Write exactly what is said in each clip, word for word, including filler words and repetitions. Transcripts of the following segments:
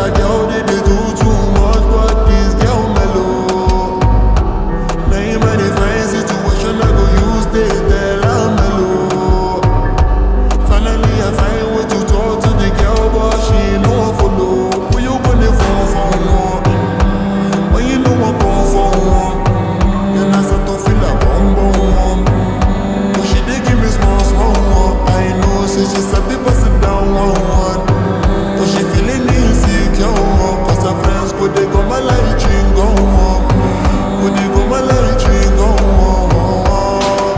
other girl, they, they do too much, but this girl mellow. Naim and the fine situation, I go use they tell her mellow. Finally I find way to talk to the girl, but she no follow. Who you gonna phone for one? When you know I go for one, then I start to feel a bum bum. But she dey give me small small one. I know she she said people sit down one one. But she feeling insecure, cause her friends could they come my light ring go on. Could they come my light ring go on.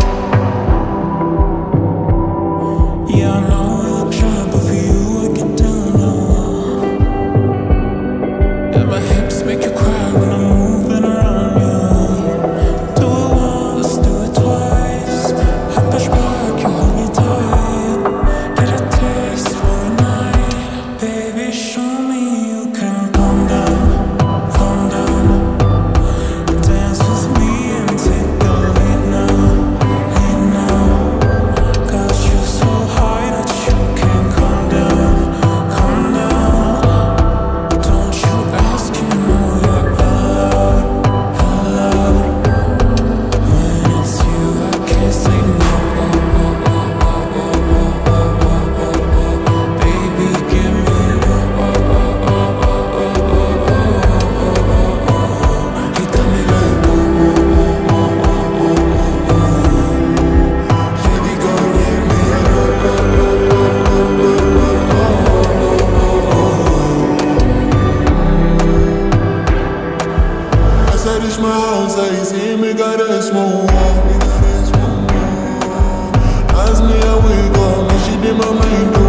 Yeah, I know I look shy, but for you I get down low. And my hips make you cry when I'm moving around you. Do it once, do it twice. I push back, you hold me tight. Get a taste for a night. Baby, show me you can calm down, calm down. Dance with me and take the lead now, lead now. Got you so high that you can't calm down, calm down. Don't you ask, you know you're allowed, allowed. When it's you, I can't say no. Baby, give me you got me like Baby, gon' give me a lo lo lo lo lo lo lo. As I reach my house, I see me got a small wall. As me I wake up, she did my mind.